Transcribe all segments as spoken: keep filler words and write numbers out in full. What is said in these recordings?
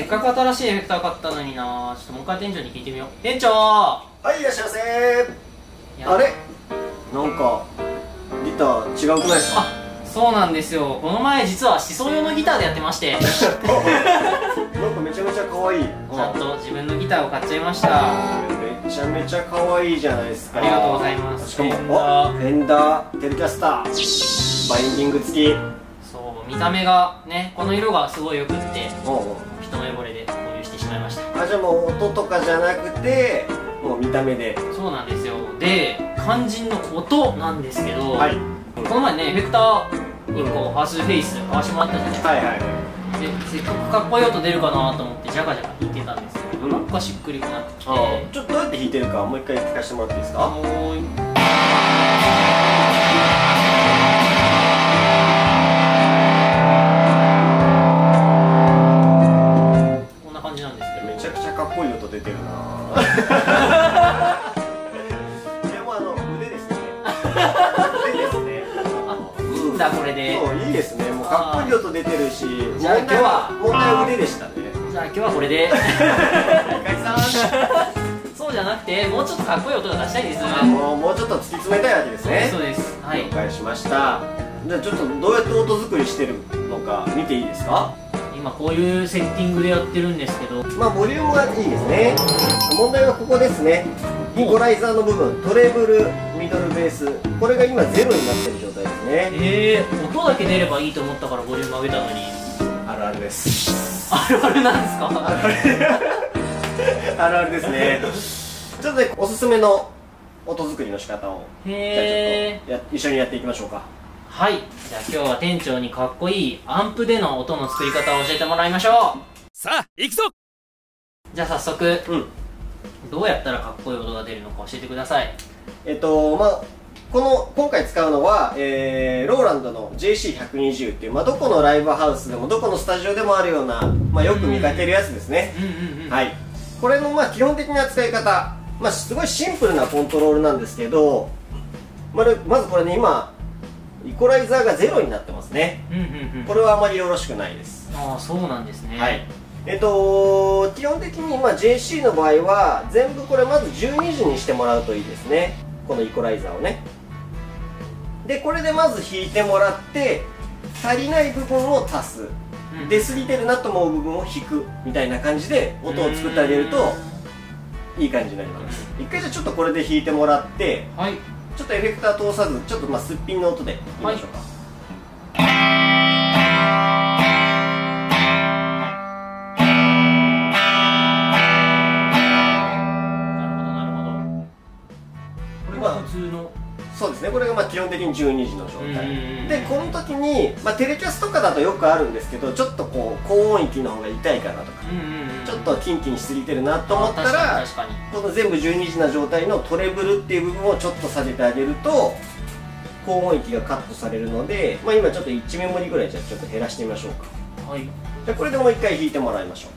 っかく新しいエフェクター買ったのにな。ちょっともう一回店長に聞いてみよう。店長。 はい、いらっしゃいませ。あれなんかギター違うくないですか？ あ、そうなんですよ。この前実は思想用のギターでやってましてなんかめちゃめちゃ可愛い。 ちゃんと自分のギターを買っちゃいました。 めちゃめちゃ可愛いじゃないですか。 ありがとうございます。 しかもフェンダーテレキャスターバインディング付き。 そう、見た目がね、この色がすごいよくって一目惚れで購入してしまいました。 あ、じゃあもう音とかじゃなくてもう見た目で。 そうなんですよ。で、肝心の音なんですけど、 はい、 この前ねエフェクターいっこファーストフェイス買わしてもらったじゃないですか。 はいはい。 で、せっかくかっこいい音出るかなと思ってジャカジャカ弾いてたんですけど、 うん、 なんかしっくりこなくて、 ちょっとどうやって弾いてるかもう一回聞かせてもらっていいですか？ もうこんな感じなんですけど、 めちゃくちゃかっこいい音出てるなぁいやもうあの腕ですね腕ですね。 いいんだこれで。 そう、いいですね。もうかっこいい音出てるし、 じゃあ今日は問題は腕でしたね。 じゃあ今日はこれで解散そうじゃなくて、もうちょっとかっこいい音が出したいです。 もうもうちょっと突き詰めたいわけですね。 そうです。はい、 了解しました。じゃあちょっとどうやって音作りしてるのか見ていいですか？ 今こういうセッティングでやってるんですけど、 まあボリュームはいいですね。問題はここですね。イコライザーの部分、トレブル、ミドルベース、これが今ゼロになってる状態ですね。 えー、音だけ出ればいいと思ったからボリューム上げたのに。 あるあるです。 あるあるなんですか？ あるあるあるあるですね。ちょっとね、おすすめの音作りの仕方をじゃあちょっへとや一緒にやっていきましょうか。 はい、じゃあ今日は店長にかっこいいアンプでの音の作り方を教えてもらいましょう。 さあ行くぞ。 じゃあ早速、 うん、 どうやったらかっこいい音が出るのか教えてください。 えっとまあこの今回使うのは、えー、ローランドの ジェーシーひゃくにじゅう っていう、まあ、どこのライブハウスでもどこのスタジオでもあるような、まあ、よく見かけるやつですね。 うんうんうん。 はい、これのまあ基本的な使い方、まあ、すごいシンプルなコントロールなんですけど、まるまずこれね、今イコライザーがゼロになってますね。 うんうんうん。 これはあまりよろしくないです。 ああ、そうなんですね。 はい、えっと基本的に、まあ、ジェーシー の場合は全部これまずじゅうにじにしてもらうといいですね、このイコライザーをね。でこれでまず弾いてもらって足りない部分を足す、うん、出過ぎてるなと思う部分を弾くみたいな感じで音を作ってあげるといい感じになります。一回じゃあちょっとこれで弾いてもらって、はい、ちょっとエフェクター通さずちょっとまあすっぴんの音でいきましょうか。はい、 普通のそうですね、これがまあ基本的にじゅうにじの状態で、この時に、まあ、テレキャスとかだとよくあるんですけど、ちょっとこう高音域の方が痛いかなとか、ちょっとキンキンしすぎてるなと思ったら、この全部じゅうにじな状態のトレブルっていう部分をちょっと下げてあげると高音域がカットされるので、まあ、今ちょっといちメモリぐらいじゃちょっと減らしてみましょうか。はい、じゃあこれでもう一回弾いてもらいましょう。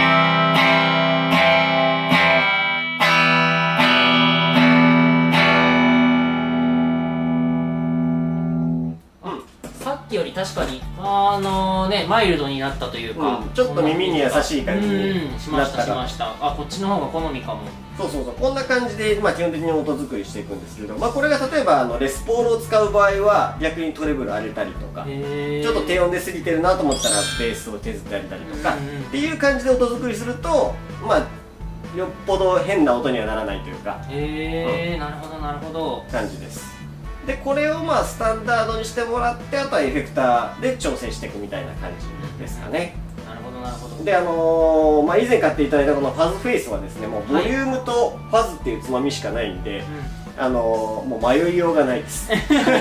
より確かにあのねマイルドになったというか、 うん、ちょっと耳に優しい感じにしましたしました。あ、こっちの方が好みかも。 そうそうそう、こんな感じで、まあ、基本的に音作りしていくんですけど、まあ、これが例えばあのレスポールを使う場合は逆にトレブル上げたりとか、ちょっと低音で過ぎてるなと思ったらベースを削ってあげたりとかっていう感じで音作りすると、まあよっぽど変な音にはならないというか、 へえ、なるほどなるほど感じです。でこれをまあスタンダードにしてもらって、あとはエフェクターで調整していくみたいな感じですかね。 なるほどなるほど。 であのー、まあ以前買っていただいたこのファズフェイスはですね、もうボリュームとファズっていうつまみしかないんで、はい、あのー、もう迷いようがないです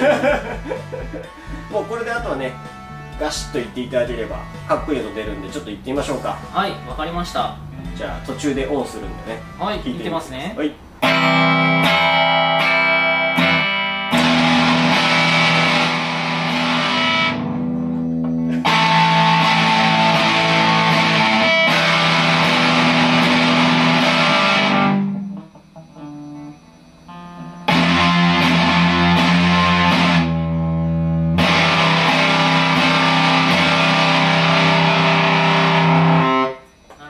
もうこれであとはねガシッと言っていただければかっこいい音出るんで、ちょっと言ってみましょうか。 はい、わかりました。 じゃあ途中でオンするんでね、 はい、聞いてますね。 はい、 な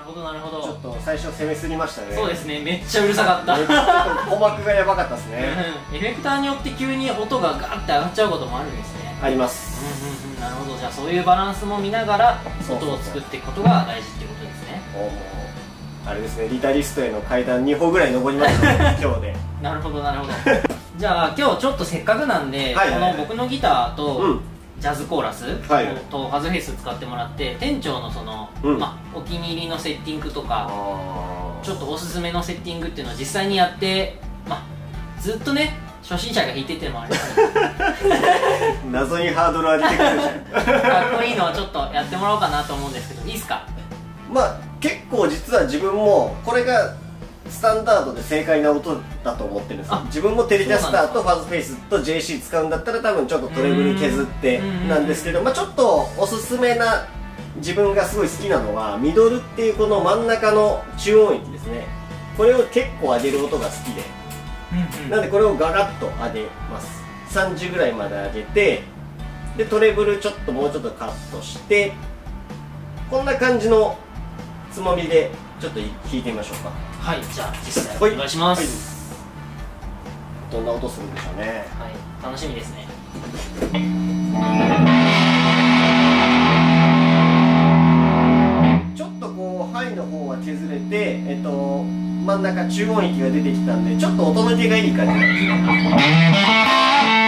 ましたね。 そうですね、めっちゃうるさかっためっちゃ鼓膜がやばかったですね。 うん、エフェクターによって急に音がガーって上がっちゃうこともあるんですね。 あります。 うんうんうん、なるほど。じゃあそういうバランスも見ながら音を作っていくことが大事っていうことですね。 あれですね、ギタリストへの階段に歩ぐらい登りましたね今日で。 なるほどなるほどじゃあ今日ちょっとせっかくなんで、 はいはいはい、 この僕のギターと、うん、ジャズコーラス、はいはい、とファズフェイス使ってもらって、店長のその、うん、まあ、お気に入りのセッティングとかちょっとおすすめのセッティングっていうのを実際にやって、まあ、ずっとね初心者が弾いてってもあれです謎にハードル上げてくるじゃんかっこいいのをちょっとやってもらおうかなと思うんですけど、いいっすか？ まあ結構実は自分もこれがスタンダードで正解な音だと思ってるんですよ。自分もテレキャスターとファズフェイスと ジェーシー 使うんだったら多分ちょっとトレブル削ってなんですけど、まあちょっとおすすめな自分がすごい好きなのはミドルっていうこの真ん中の中音域ですね。これを結構上げる音が好きで、なんでこれをガガッと上げます。さんじゅうぐらいまで上げて、でトレブルちょっともうちょっとカットして、こんな感じのつまみでちょっと弾いてみましょうか。 はい、じゃあ実際お願いします、はい、 どんな音するんでしょうね。 はい、楽しみですね。 ちょっとこうハイの方は削れて、えっと真ん中中音域が出てきたんで、ちょっと音の出がいい感じなんですね。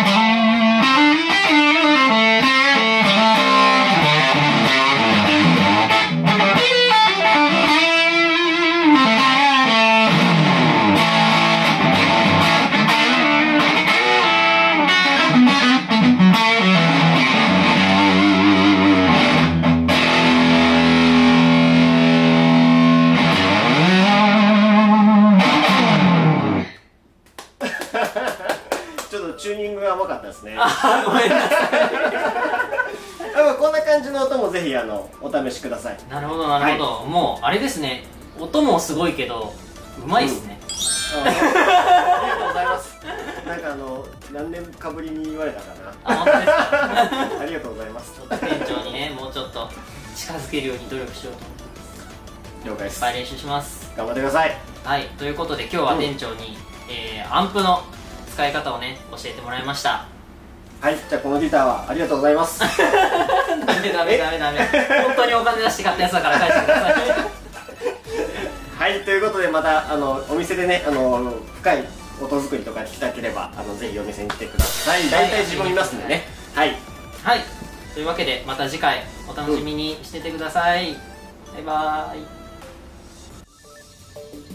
ちょっとチューニングが甘かったですね。 あ、ごめんなさいこんな感じの音もぜひあのお試しください。 なるほどなるほど、はい、もうあれですね、音もすごいけどうまいですね、 うん、あ, ありがとうございます。なんかあの何年かぶりに言われたかな。 あ、本当ですかありがとうございます。 ちょっと店長にねもうちょっと近づけるように努力しようと思ってます。 了解です。 いっぱい練習します。 頑張ってください。 はい、ということで今日は店長に、うん、えー、アンプの使い方をね教えてもらいました。 はい、じゃあこのギターはありがとうございます。 ダメダメダメダメ本当にお金出して買ったやつだから返してくださいはい、ということでまたあのお店でねあの深い音作りとか聞きたければあのぜひお店に来てください。大体自分いますんでね。はい、 はい、というわけでまた次回お楽しみにしててください、うん、バイバーイ。